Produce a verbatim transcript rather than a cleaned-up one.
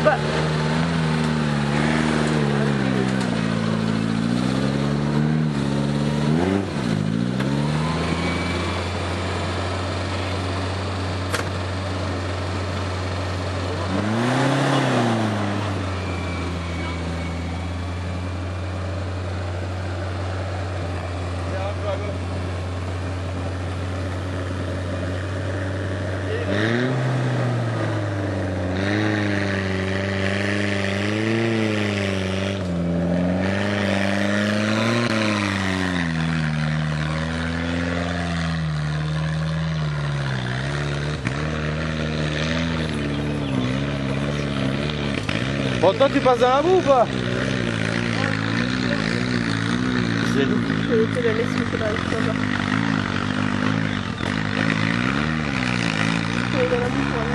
Bah. Bon, toi, tu passes dans la boue ou pas? C'est nous. Je te la laisse, c'est pas grave. Je vais dans la bouche, voilà.